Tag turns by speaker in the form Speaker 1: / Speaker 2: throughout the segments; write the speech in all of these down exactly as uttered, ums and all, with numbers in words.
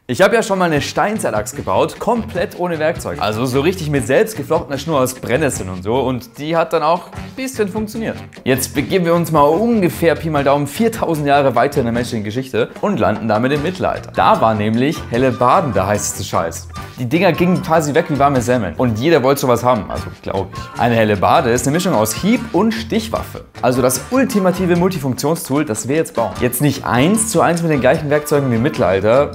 Speaker 1: Ich habe ja schon mal eine Steinzeitaxt gebaut, komplett ohne Werkzeug. Also so richtig mit selbst geflochtener Schnur aus Brennnesseln und so. Und die hat dann auch ein bisschen funktioniert. Jetzt begeben wir uns mal ungefähr Pi mal Daumen viertausend Jahre weiter in der menschlichen Geschichte und landen damit im Mittelalter. Da war nämlich Hellebarden der heißeste Scheiß. Die Dinger gingen quasi weg wie warme Semmeln. Und jeder wollte sowas haben, also glaube ich. Eine Hellebarde ist eine Mischung aus Hieb- und Stichwaffe. Also das ultimative Multifunktionstool, das wir jetzt bauen. Jetzt nicht eins zu eins mit den gleichen Werkzeugen wie im Mittelalter.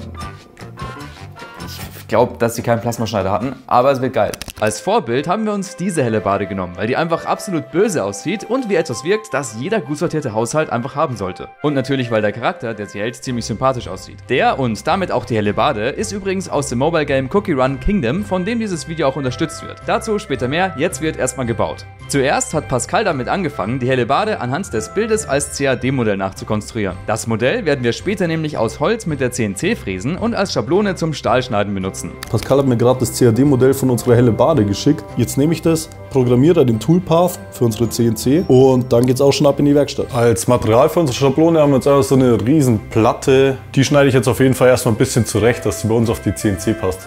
Speaker 1: Ich glaube, dass sie keinen Plasmaschneider hatten, aber es wird geil. Als Vorbild haben wir uns diese Hellebarde genommen, weil die einfach absolut böse aussieht und wie etwas wirkt, das jeder gut sortierte Haushalt einfach haben sollte. Und natürlich, weil der Charakter, der sie hält, ziemlich sympathisch aussieht. Der und damit auch die Hellebarde ist übrigens aus dem Mobile Game Cookie Run Kingdom, von dem dieses Video auch unterstützt wird. Dazu später mehr, jetzt wird erstmal gebaut. Zuerst hat Pascal damit angefangen, die Hellebarde anhand des Bildes als C A D-Modell nachzukonstruieren. Das Modell werden wir später nämlich aus Holz mit der C N C fräsen und als Schablone zum Stahlschneiden benutzen.
Speaker 2: Pascal hat mir gerade das C A D-Modell von unserer Hellebarde geschickt. Jetzt nehme ich das, programmiere den Toolpath für unsere C N C und dann geht es auch schon ab in die Werkstatt. Als Material für unsere Schablone haben wir jetzt einfach so eine riesen Platte. Die schneide ich jetzt auf jeden Fall erstmal ein bisschen zurecht, dass sie bei uns auf die C N C passt.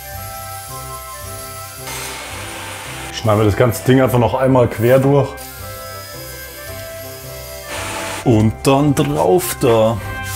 Speaker 2: Schneiden wir das ganze Ding einfach noch einmal quer durch. Und dann drauf da.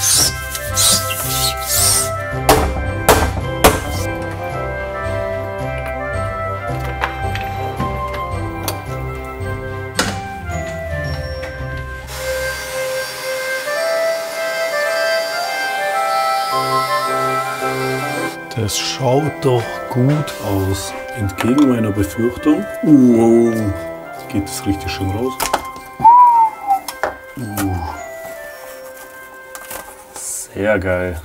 Speaker 2: Das schaut doch gut aus. Entgegen meiner Befürchtung. Wow. Jetzt geht es richtig schön raus. Uh. Sehr geil.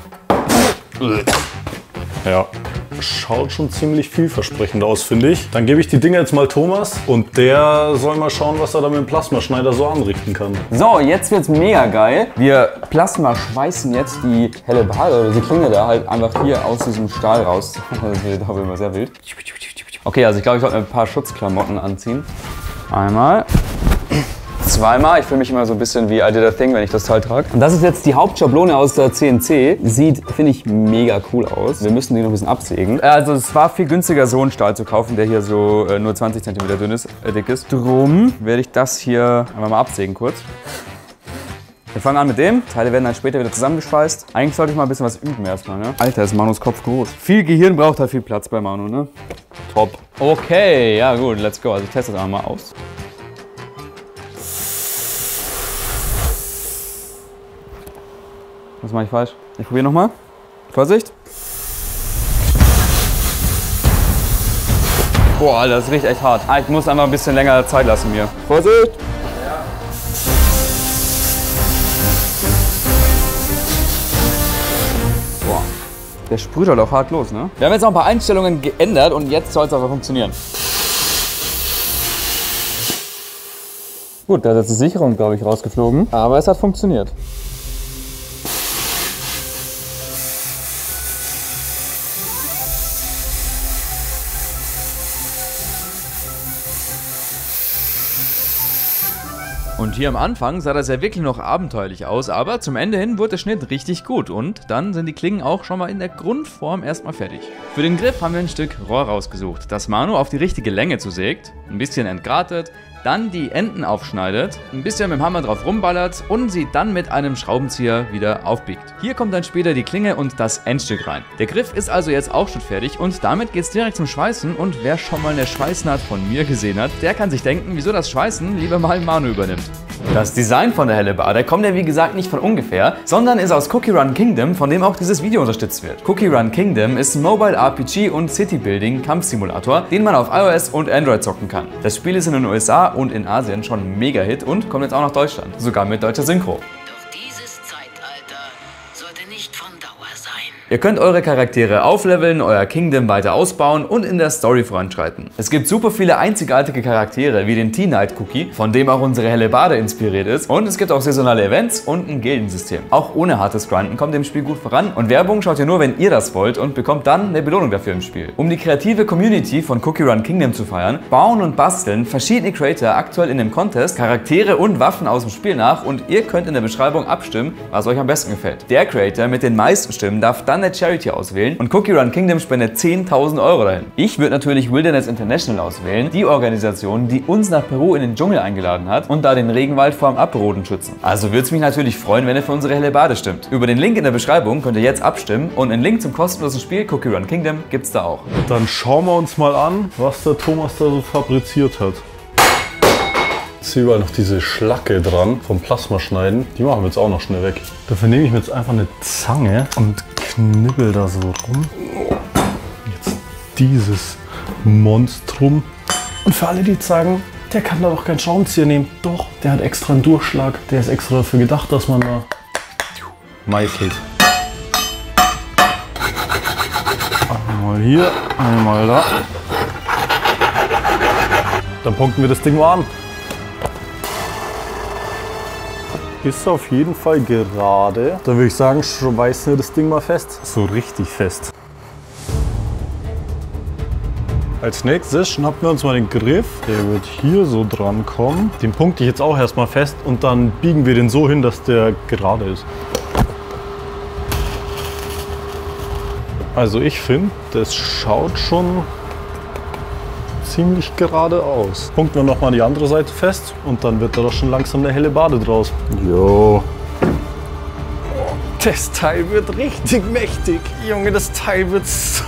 Speaker 2: Ja, schaut schon ziemlich vielversprechend aus, finde ich. Dann gebe ich die Dinger jetzt mal Thomas und der soll mal schauen, was er da mit dem Plasmaschneider so anrichten kann.
Speaker 1: So, jetzt wird's mega geil. Wir Plasma schweißen jetzt die Hellebarde oder die Klinge da halt einfach hier aus diesem Stahl raus. Das wird auch immer sehr wild. Okay, also ich glaube, ich sollte mir ein paar Schutzklamotten anziehen. Einmal. Zweimal. Ich fühle mich immer so ein bisschen wie I did a thing, wenn ich das Teil trage. Und das ist jetzt die Hauptschablone aus der C N C. Sieht, finde ich, mega cool aus. Wir müssen die noch ein bisschen absägen. Also es war viel günstiger, so einen Stahl zu kaufen, der hier so äh, nur zwanzig Zentimeter dünn ist, äh, dick ist. Drum werde ich das hier einfach mal absägen kurz. Wir fangen an mit dem. Teile werden dann später wieder zusammengeschweißt. Eigentlich sollte ich mal ein bisschen was üben erstmal, ne? Alter, ist Manus Kopf groß. Viel Gehirn braucht halt viel Platz bei Manu, ne? Top. Okay, ja gut, let's go. Also ich teste das einfach mal aus. Was mache ich falsch? Ich probiere nochmal. Vorsicht. Boah, das riecht echt hart. Ah, ich muss einfach ein bisschen länger Zeit lassen mir. Vorsicht! Boah, der sprüht halt auch hart los, ne? Wir haben jetzt noch ein paar Einstellungen geändert und jetzt soll es aber funktionieren. Gut, da ist jetzt die Sicherung, glaube ich, rausgeflogen. Aber es hat funktioniert. Und hier am Anfang sah das ja wirklich noch abenteuerlich aus, aber zum Ende hin wurde der Schnitt richtig gut und dann sind die Klingen auch schon mal in der Grundform erstmal fertig. Für den Griff haben wir ein Stück Rohr rausgesucht, das Manu auf die richtige Länge zusägt, ein bisschen entgratet, dann die Enden aufschneidet, ein bisschen mit dem Hammer drauf rumballert und sie dann mit einem Schraubenzieher wieder aufbiegt. Hier kommt dann später die Klinge und das Endstück rein. Der Griff ist also jetzt auch schon fertig und damit geht es direkt zum Schweißen und wer schon mal eine Schweißnaht von mir gesehen hat, der kann sich denken, wieso das Schweißen lieber mal Manu übernimmt. Das Design von der Hellebarde kommt ja wie gesagt nicht von ungefähr, sondern ist aus Cookie Run Kingdom, von dem auch dieses Video unterstützt wird. Cookie Run Kingdom ist ein Mobile R P G und City-Building Kampfsimulator, den man auf iOS und Android zocken kann. Das Spiel ist in den U S A und in Asien schon ein Mega-Hit und kommt jetzt auch nach Deutschland, sogar mit deutscher Synchro.
Speaker 3: Doch dieses Zeitalter sollte nicht von Dauer sein.
Speaker 1: Ihr könnt eure Charaktere aufleveln, euer Kingdom weiter ausbauen und in der Story voranschreiten. Es gibt super viele einzigartige Charaktere wie den T-Night Cookie, von dem auch unsere Hellebarde inspiriert ist, und es gibt auch saisonale Events und ein Gildensystem. Auch ohne hartes Grinden kommt ihr im Spiel gut voran und Werbung schaut ihr nur, wenn ihr das wollt und bekommt dann eine Belohnung dafür im Spiel. Um die kreative Community von Cookie Run Kingdom zu feiern, bauen und basteln verschiedene Creator aktuell in dem Contest Charaktere und Waffen aus dem Spiel nach und ihr könnt in der Beschreibung abstimmen, was euch am besten gefällt. Der Creator mit den meisten Stimmen darf dann dann eine Charity auswählen und Cookie Run Kingdom spendet zehntausend Euro dahin. Ich würde natürlich Wilderness International auswählen, die Organisation, die uns nach Peru in den Dschungel eingeladen hat und da den Regenwald vor dem Abroden schützen. Also würde es mich natürlich freuen, wenn ihr für unsere Hellebarde stimmt. Über den Link in der Beschreibung könnt ihr jetzt abstimmen und einen Link zum kostenlosen Spiel Cookie Run Kingdom gibt's da auch.
Speaker 2: Dann schauen wir uns mal an, was der Thomas da so fabriziert hat. Jetzt ist überall noch diese Schlacke dran vom Plasmaschneiden. Die machen wir jetzt auch noch schnell weg. Dafür nehme ich mir jetzt einfach eine Zange und knibbel da so rum. Jetzt dieses Monstrum. Und für alle, die sagen, der kann da doch keinen Schraubenzieher nehmen. Doch, der hat extra einen Durchschlag. Der ist extra dafür gedacht, dass man da meißelt. Einmal hier, einmal da. Dann punkten wir das Ding mal an. Ist auf jeden Fall gerade. Dann würde ich sagen, schweißen wir das Ding mal fest. So richtig fest. Als nächstes schnappen wir uns mal den Griff. Der wird hier so dran kommen. Den punkte ich jetzt auch erstmal fest und dann biegen wir den so hin, dass der gerade ist. Also ich finde, das schaut schon ziemlich gerade aus. Punkten wir nochmal die andere Seite fest und dann wird da doch schon langsam eine Hellebarde draus. Jo. Das Teil wird richtig mächtig. Junge, das Teil wird so,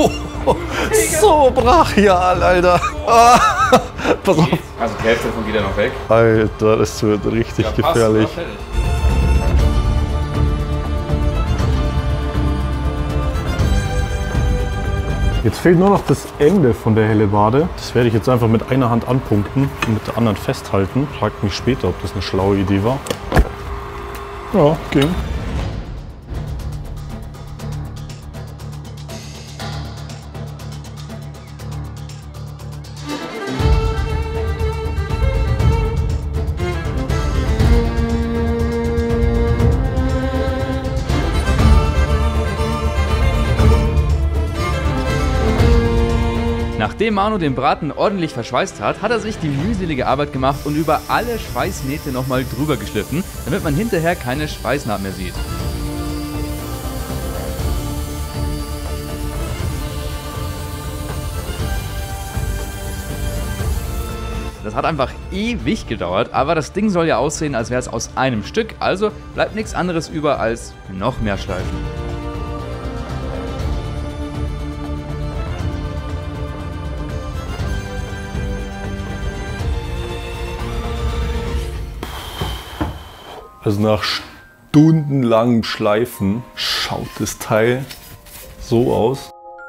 Speaker 2: so brachial, Alter. Pass auf.
Speaker 1: Also die Hälfte davon geht ja noch weg.
Speaker 2: Alter, das wird richtig ja, gefährlich. Jetzt fehlt nur noch das Ende von der Hellebarde. Das werde ich jetzt einfach mit einer Hand anpunkten und mit der anderen festhalten. Fragt mich später, ob das eine schlaue Idee war. Ja, ging.
Speaker 1: Nachdem Manu den Braten ordentlich verschweißt hat, hat er sich die mühselige Arbeit gemacht und über alle Schweißnähte nochmal drüber geschliffen, damit man hinterher keine Schweißnaht mehr sieht. Das hat einfach ewig gedauert, aber das Ding soll ja aussehen, als wäre es aus einem Stück, also bleibt nichts anderes über als noch mehr Schleifen.
Speaker 2: Also nach stundenlangem Schleifen schaut das Teil so aus.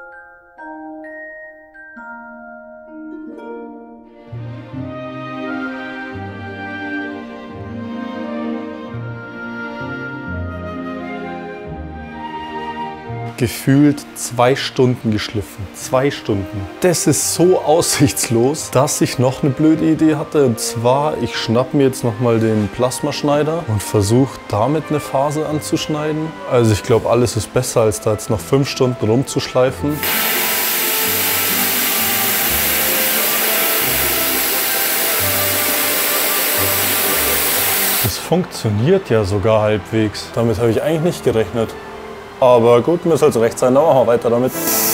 Speaker 2: Gefühlt zwei Stunden geschliffen. Zwei Stunden. Das ist so aussichtslos, dass ich noch eine blöde Idee hatte. Und zwar, ich schnappe mir jetzt nochmal den Plasmaschneider und versuche damit eine Faser anzuschneiden. Also ich glaube, alles ist besser, als da jetzt noch fünf Stunden rumzuschleifen. Das funktioniert ja sogar halbwegs. Damit habe ich eigentlich nicht gerechnet. Aber gut, mir soll es recht sein, dann machen wir weiter damit.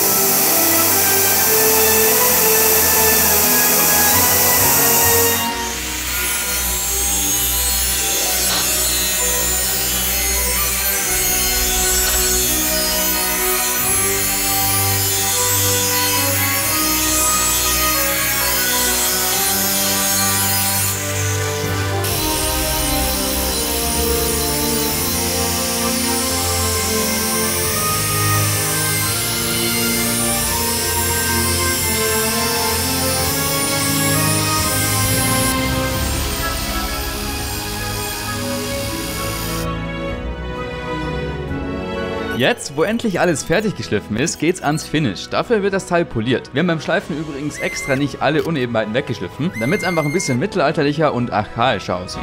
Speaker 1: Jetzt, wo endlich alles fertig geschliffen ist, geht's ans Finish. Dafür wird das Teil poliert. Wir haben beim Schleifen übrigens extra nicht alle Unebenheiten weggeschliffen, damit es einfach ein bisschen mittelalterlicher und archaischer aussieht.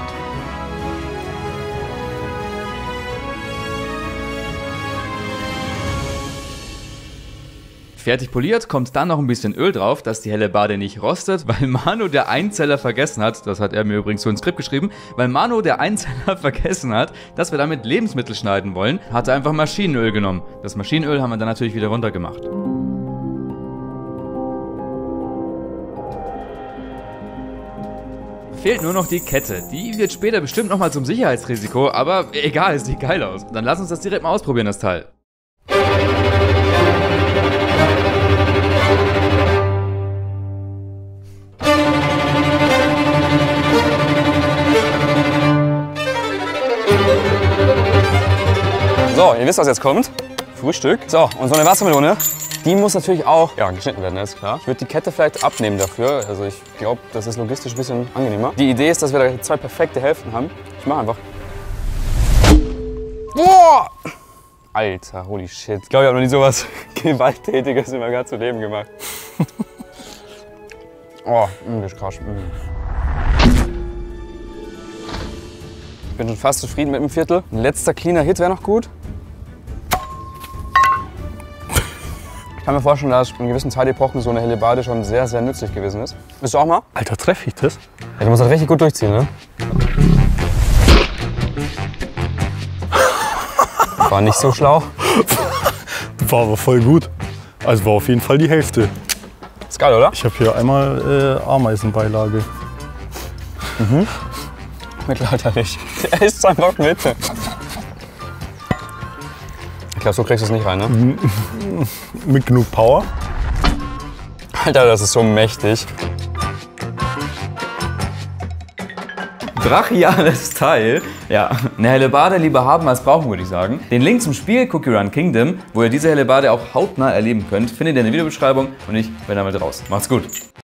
Speaker 1: Fertig poliert, kommt dann noch ein bisschen Öl drauf, dass die Hellebarde nicht rostet, weil Manu der Einzeller vergessen hat, das hat er mir übrigens so ins Skript geschrieben, weil Manu der Einzeller vergessen hat, dass wir damit Lebensmittel schneiden wollen, hat er einfach Maschinenöl genommen. Das Maschinenöl haben wir dann natürlich wieder runtergemacht. Fehlt nur noch die Kette. Die wird später bestimmt nochmal zum Sicherheitsrisiko, aber egal, es sieht geil aus. Dann lass uns das direkt mal ausprobieren, das Teil.
Speaker 4: So, ihr wisst, was jetzt kommt. Frühstück. So, und so eine Wassermelone, die muss natürlich auch ja, geschnitten werden, ist klar. Ich würde die Kette vielleicht abnehmen dafür. Also ich glaube, das ist logistisch ein bisschen angenehmer. Die Idee ist, dass wir da zwei perfekte Hälften haben. Ich mache einfach. Boah! Alter, holy shit. Ich glaube, ich habe noch nie sowas Gewalttätiges in meinem ganzen Leben gemacht. Oh, das ist krass. Ich bin schon fast zufrieden mit dem Viertel. Ein letzter cleaner Hit wäre noch gut. Ich kann mir vorstellen, dass in gewissen Zeitepochen so eine Hellebarde schon sehr, sehr nützlich gewesen ist. Willst du auch mal?
Speaker 2: Alter, treffe ich das?
Speaker 4: Ja, du musst halt richtig gut durchziehen, ne? War nicht so schlau.
Speaker 2: War aber voll gut. Also war auf jeden Fall die Hälfte.
Speaker 4: Ist geil, oder?
Speaker 2: Ich habe hier einmal äh, Ameisenbeilage.
Speaker 4: Mhm. Mittelalterlich. Der isst einfach mit. Ich glaube, so kriegst du es nicht rein, ne?
Speaker 2: Mit genug Power.
Speaker 4: Alter, das ist so mächtig.
Speaker 1: Brachiales Teil. Ja, eine Hellebarde lieber haben als brauchen, würde ich sagen. Den Link zum Spiel Cookie Run Kingdom, wo ihr diese Hellebarde auch hautnah erleben könnt, findet ihr in der Videobeschreibung und ich bin damit raus. Macht's gut.